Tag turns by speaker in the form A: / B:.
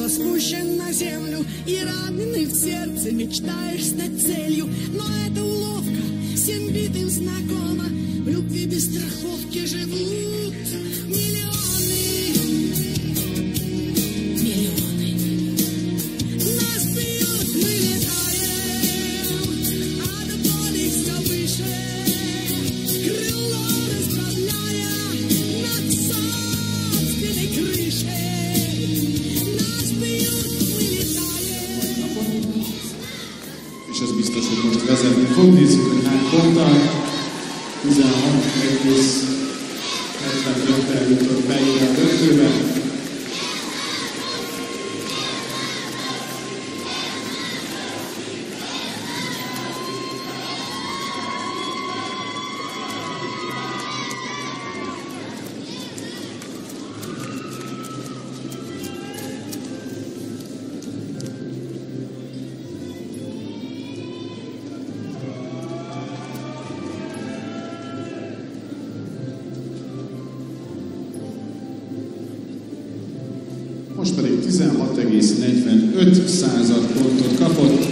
A: спущен на землю, и раненый в сердце мечтаешь стать целью. Но это уловка, всем битым знакома. В любви без страховки живут миллионы. Миллионы. Нас бьют, мы летаем, а до боли все выше. Крыло расправляя над собственной крышей. Нас bьют, мы летаем.
B: És az biztos, hogy most vezetni fog, nézzük, hogy hány ponttal. 16,75-tel jutott be ide a döntőbe. Most pedig 16,45 pontot kapott.